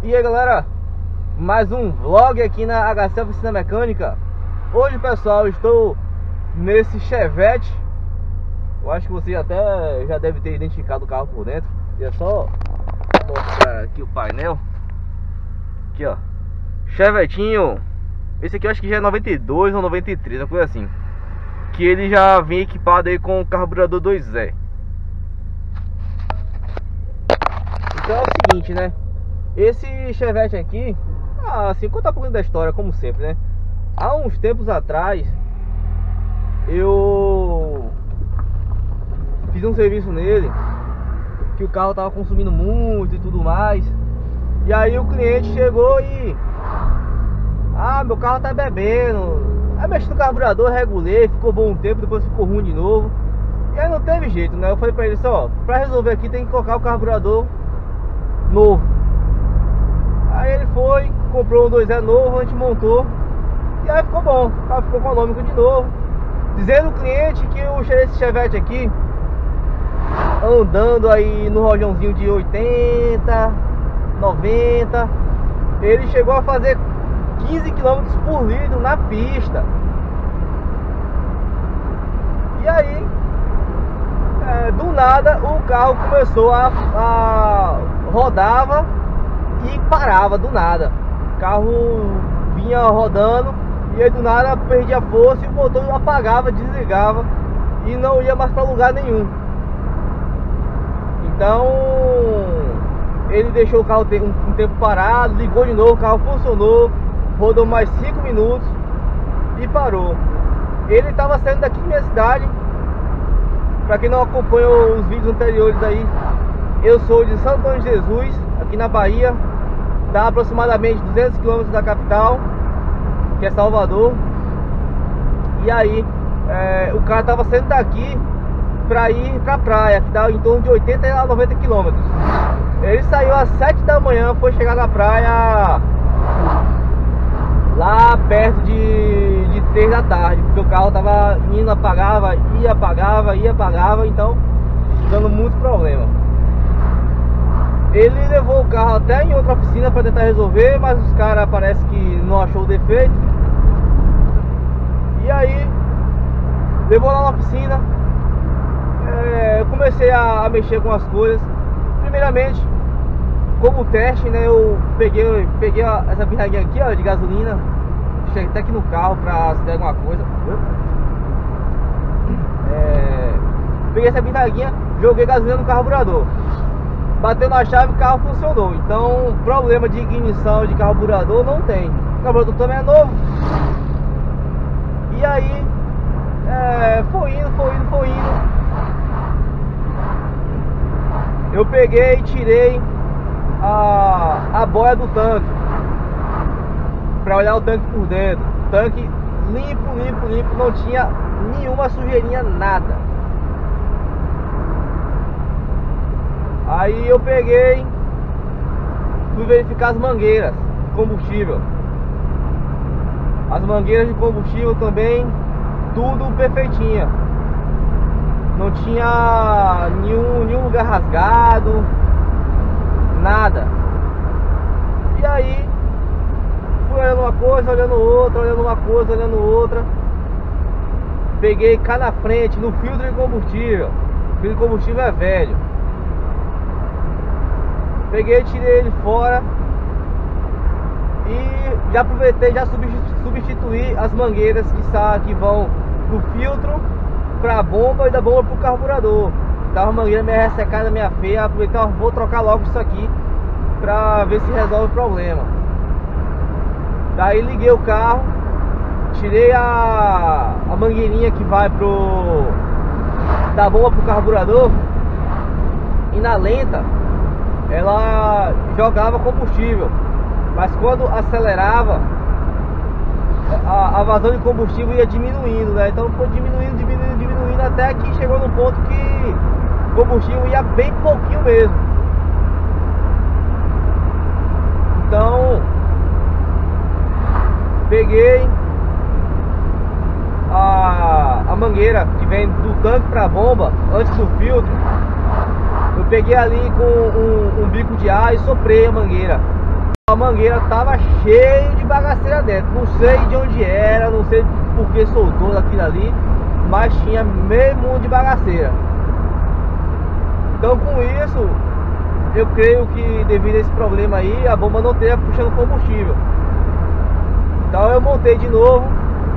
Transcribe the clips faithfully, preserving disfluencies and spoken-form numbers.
E aí galera, mais um vlog aqui na H C Oficina Mecânica. Hoje pessoal, estou nesse Chevette. Eu acho que você até já deve ter identificado o carro por dentro. E é só mostrar aqui o painel. Aqui ó, Chevetinho. Esse aqui eu acho que já é noventa e dois ou noventa e três, uma coisa assim. Que ele já vem equipado aí com carburador dois E. Então é o seguinte, né? Esse Chevette aqui, ah, assim, contar um pouquinho da história, como sempre, né? Há uns tempos atrás, eu fiz um serviço nele, que o carro tava consumindo muito e tudo mais. E aí o cliente chegou e... Ah, meu carro tá bebendo. Aí mexi no carburador, regulei, ficou bom um tempo, depois ficou ruim de novo. E aí não teve jeito, né? Eu falei pra ele assim, ó, pra resolver aqui tem que colocar o carburador novo. Aí ele foi, comprou um dois E novo, a gente montou. E aí ficou bom, o carro ficou econômico de novo. Dizendo o cliente que eu cheguei esse Chevette aqui andando aí no rojãozinho de oitenta, noventa. Ele chegou a fazer quinze quilômetros por litro na pista. E aí é, do nada o carro começou a, a rodava e parava do nada. O carro vinha rodando e aí do nada perdia força e o motor apagava, desligava e não ia mais para lugar nenhum. Então ele deixou o carro um, um tempo parado, ligou de novo, o carro funcionou, rodou mais cinco minutos e parou. Ele estava saindo daqui da minha cidade. Para quem não acompanhou os vídeos anteriores aí, eu sou de Santo Antônio de Jesus, aqui na Bahia. Dá aproximadamente duzentos quilômetros da capital, que é Salvador. E aí é, o cara estava saindo daqui para ir para a praia, que dá em torno de oitenta a noventa quilômetros. Ele saiu às sete da manhã, foi chegar na praia lá perto de, de três da tarde, porque o carro tava indo, apagava, ia, apagava, ia, apagava, então dando muito problema. Ele levou o carro até em outra oficina para tentar resolver, mas os caras parece que não achou o defeito. E aí levou lá na oficina. é, Eu comecei a, a mexer com as coisas. Primeiramente, como teste, né, eu peguei, peguei essa bisnaguinha aqui, ó, de gasolina. Cheguei até aqui no carro pra se der alguma coisa. É, peguei essa bisnaguinha, joguei gasolina no carburador. Bateu na chave, o carro funcionou. Então, problema de ignição de carburador não tem. O carburador também é novo. E aí, é, foi indo, foi indo, foi indo. Eu peguei e tirei A, a boia do tanque para olhar o tanque por dentro. Tanque limpo, limpo, limpo, não tinha nenhuma sujeirinha, nada. Aí eu peguei, fui verificar as mangueiras de combustível. As mangueiras de combustível também, tudo perfeitinha. Não tinha nenhum, nenhum lugar rasgado, nada. E aí fui olhando uma coisa, olhando outra, olhando uma coisa, olhando outra. Peguei cá na frente, no filtro de combustível. O filtro de combustível é velho. Peguei, tirei ele fora e já aproveitei, já substituí as mangueiras que, que vão do filtro para a bomba e da bomba para o carburador. Tava uma mangueira meio ressecada, meio feia. Aproveitei, ó, vou trocar logo isso aqui pra ver se resolve o problema. Daí liguei o carro, tirei a, a mangueirinha que vai pro da bomba pro carburador, e na lenta ela jogava combustível, mas quando acelerava a, a vazão de combustível ia diminuindo, né? Então foi diminuindo, diminuindo, diminuindo até que chegou no ponto que o combustível ia bem pouquinho mesmo. Então peguei a, a mangueira que vem do tanque para a bomba antes do filtro. Eu peguei ali com um, um bico de ar e soprei a mangueira. a mangueira tava cheia de bagaceira dentro. Não sei de onde era, não sei por que soltou daquilo ali, mas tinha meio mundo de bagaceira. Então com isso, eu creio que devido a esse problema aí, a bomba não esteja puxando combustível. Então eu montei de novo.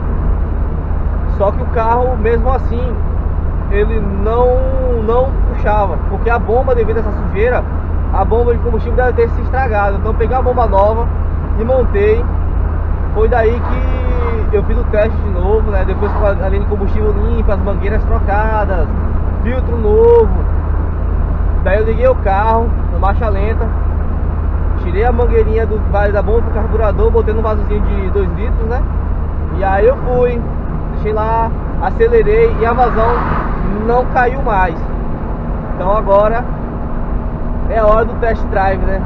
Só que o carro, mesmo assim, ele não, não puxava, porque a bomba, devido a essa sujeira, a bomba de combustível deve ter se estragado. Então eu peguei a bomba nova e montei. Foi daí que eu fiz o teste de novo, né? Depois com a linha de combustível limpa, as mangueiras trocadas, filtro novo. Daí eu liguei o carro na marcha lenta, tirei a mangueirinha do vale da bomba pro carburador, botei no vasozinho de dois litros, né? E aí eu fui, deixei lá, acelerei e a vazão não caiu mais. Então agora é hora do test drive, né?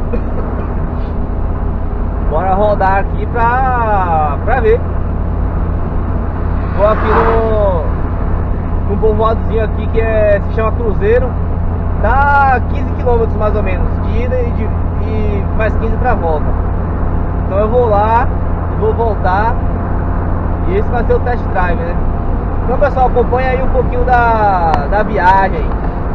Bora rodar aqui pra, pra ver. Vou aqui no, no povoadozinho aqui que é, se chama Cruzeiro. Dá quinze quilômetros mais ou menos de ida e, de, e mais quinze pra volta. Então eu vou lá, vou voltar. E esse vai ser o test drive, né? Então pessoal, acompanha aí um pouquinho da, da viagem.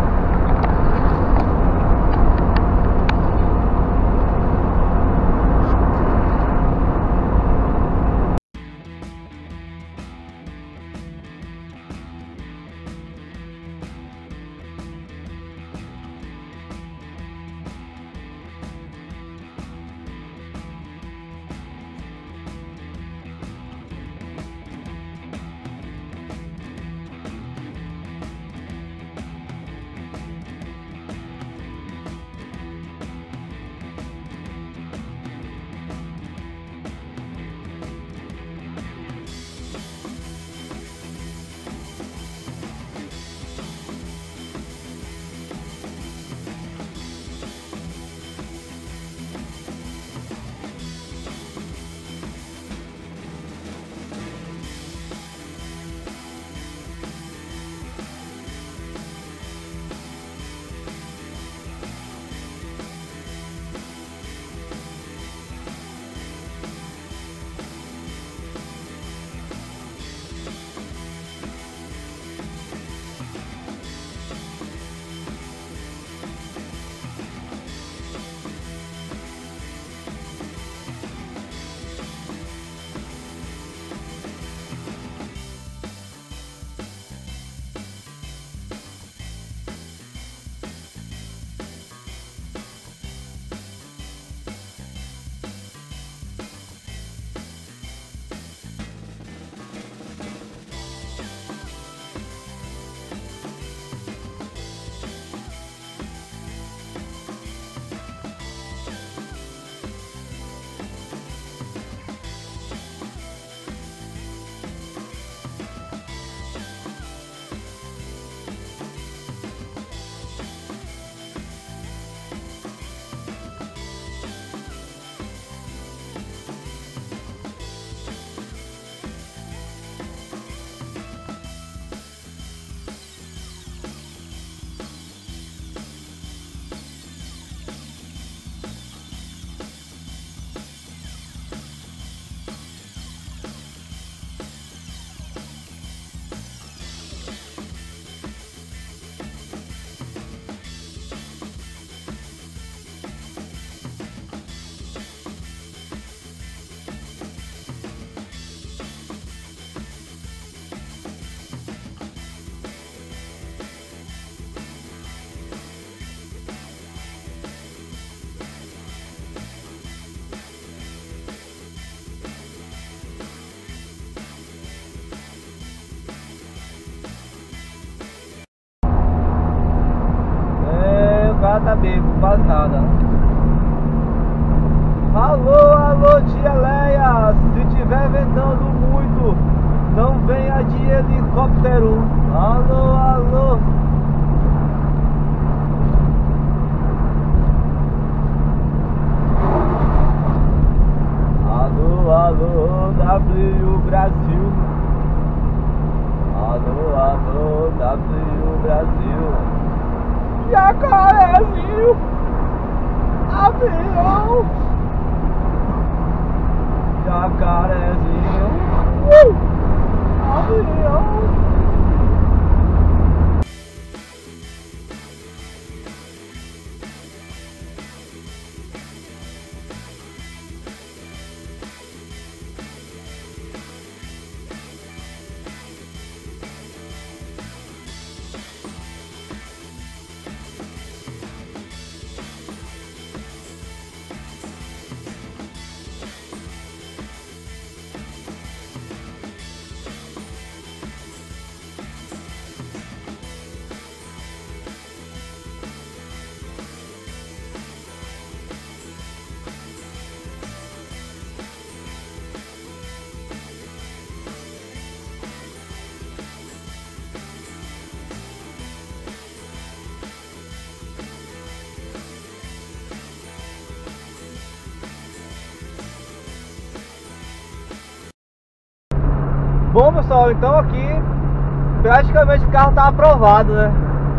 Tá bebo, quase nada. Alô, alô, tia Leia, se tiver ventando muito, não venha de helicóptero. Alô, alô. Alô, alô, W Brasil. Alô, alô, W Brasil. Jacarezinho, avião, jacarezinho. Uh! Avião. Bom, pessoal, então aqui praticamente o carro tá aprovado, né?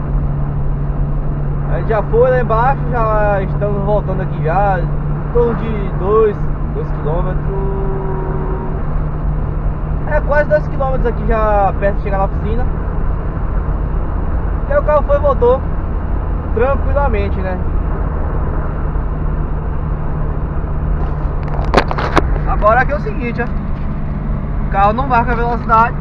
A gente já foi lá embaixo, já estamos voltando aqui já, em torno de dois quilômetros. É, quase dois quilômetros aqui já perto de chegar na oficina. E aí o carro foi e voltou tranquilamente, né? Agora aqui é o seguinte, ó. O carro não marca a velocidade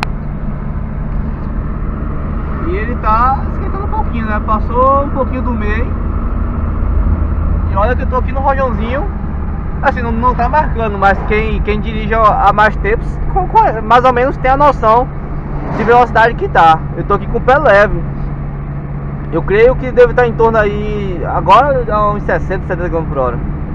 e ele tá esquentando um pouquinho, né? Passou um pouquinho do meio. E olha que eu tô aqui no rojãozinho. Assim, não, não tá marcando, mas quem, quem dirige há mais tempo mais ou menos tem a noção de velocidade que tá. Eu tô aqui com o pé leve. Eu creio que deve estar em torno aí agora a uns sessenta, setenta quilômetros por hora.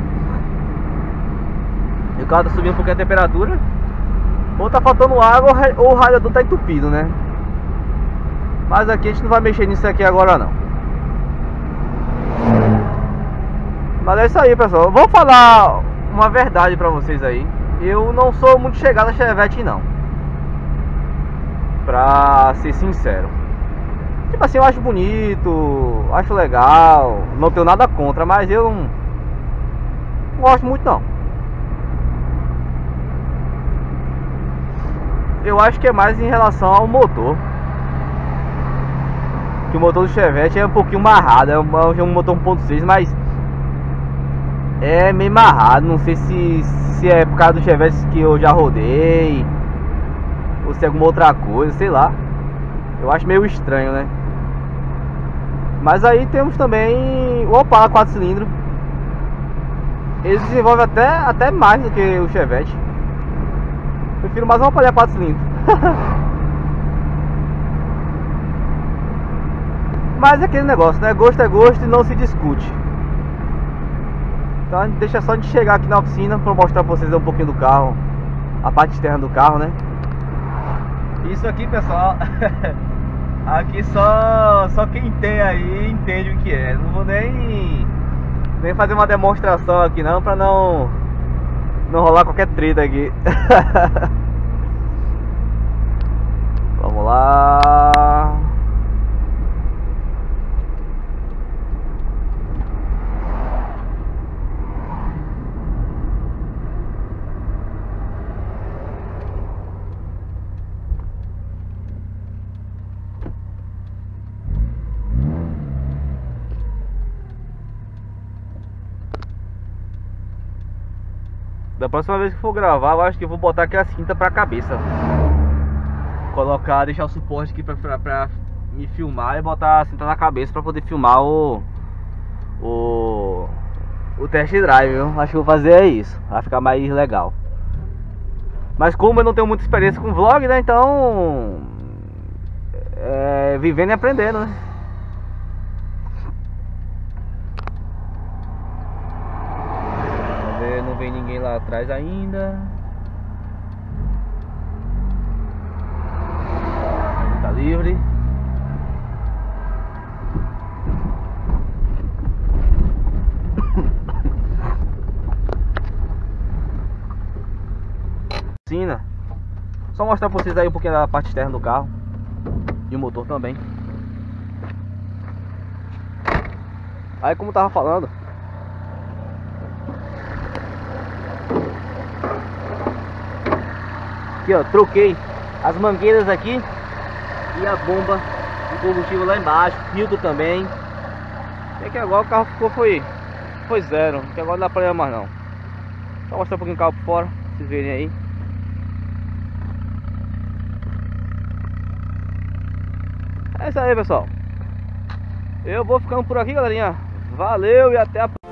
E o carro tá subindo um pouquinho a temperatura. Ou tá faltando água ou o radiador tá entupido, né? Mas aqui a gente não vai mexer nisso aqui agora não. Mas é isso aí, pessoal. Eu vou falar uma verdade pra vocês aí. Eu não sou muito chegado a Chevette não, pra ser sincero. Tipo assim, eu acho bonito, acho legal, não tenho nada contra, mas eu não, não gosto muito não. Eu acho que é mais em relação ao motor. Que o motor do Chevette é um pouquinho marrado. É um, é um motor um ponto seis, mas é meio marrado. Não sei se, se é por causa do Chevette que eu já rodei, ou se é alguma outra coisa, sei lá. Eu acho meio estranho, né? Mas aí temos também o Opala quatro cilindros. Ele desenvolve até, até mais do que o Chevette. Prefiro mais uma Opala quatro cilindros. Mas é aquele negócio, né? Gosto é gosto e não se discute. Então a gente deixa só de chegar aqui na oficina para mostrar pra vocês um pouquinho do carro, a parte externa do carro, né? Isso aqui, pessoal, aqui só, só quem tem aí entende o que é. Não vou nem, nem fazer uma demonstração aqui não, pra não, não rolar qualquer treta aqui. Vamos lá. Da próxima vez que for gravar, eu acho que eu vou botar aqui a cinta pra cabeça. Colocar, deixar o suporte aqui pra, pra, pra me filmar e botar a cinta na cabeça pra poder filmar o O, o test drive, viu? Acho que vou fazer é isso, vai ficar mais legal. Mas como eu não tenho muita experiência com vlog, né? Então é vivendo e aprendendo, né? Não vem ninguém lá atrás ainda. Tá livre. Oficina. Só mostrar pra vocês aí um pouquinho da parte externa do carro e o motor também. Aí, como eu tava falando, Aqui, ó, troquei as mangueiras aqui e a bomba de combustível lá embaixo, filtro também. É que agora o carro ficou, foi, foi zero, que agora não dá problema mais não. Só mostrar um pouquinho o carro por fora, pra vocês verem aí. É isso aí, pessoal. Eu vou ficando por aqui, galerinha. Valeu e até a próxima.